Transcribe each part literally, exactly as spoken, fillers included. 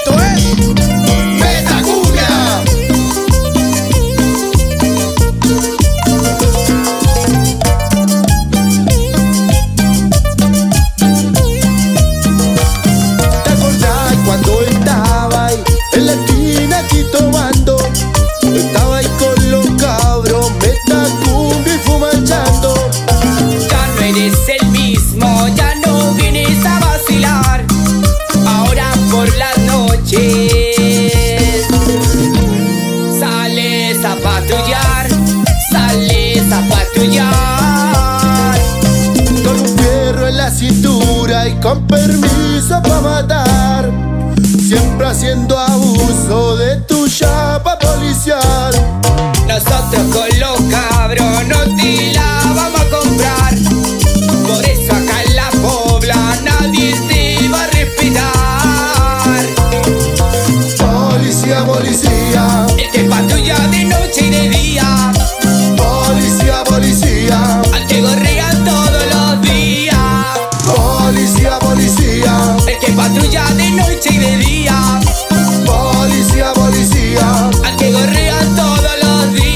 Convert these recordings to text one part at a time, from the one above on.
Esto es Metacumbia. ¿Te acordás cuando estaba ahí en la esquina aquí tomando? Estaba ahí con los cabros, Metacumbia y fumachando. Ya no eres el mismo, ya no vienes a vacilar. Ahora por las noches sales a patrullar, sales a patrullar. Con un fierro en la cintura y con permiso pa' matar. Siempre haciendo abuso de tu chapa policial. Nosotros con los cabros no te la vamos a comprar. Por eso acá en la pobla nadie te va a respetar. Policía, policía, El que patrulla de noche y de día, policía, policía, al que gorrean todos los días. policía, policía, El que patrulla de noche y de día, policía, policía. al que gorrean todos los días.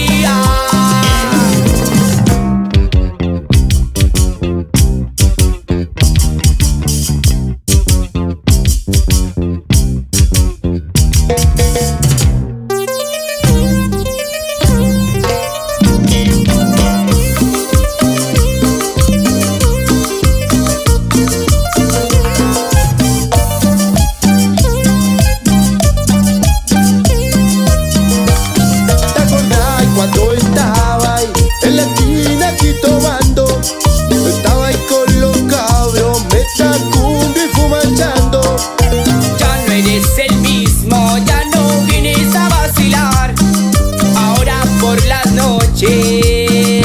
¿Te acordás cuando estaba ahí en la esquina aquí tomando? Estaba ahí con los cabros, Metacumbia y fumachando. Ya no eres el mismo, ya no vienes a vacilar. Ahora por las noches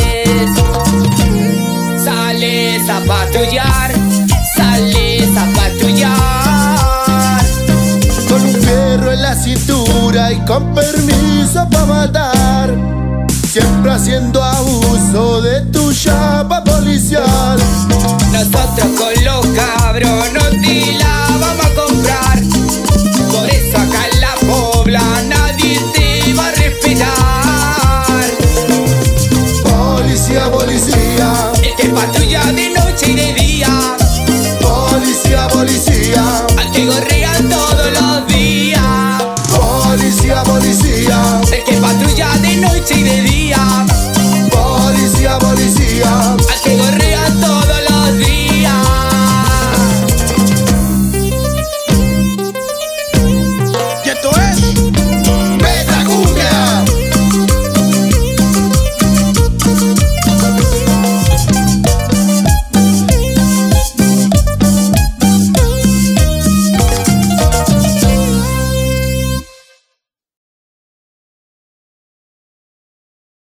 sales a patrullar, sales a patrullar. Con un fierro en la cintura y con permiso pa' matar. Siempre haciendo abuso de tu chapa policial. Nosotros con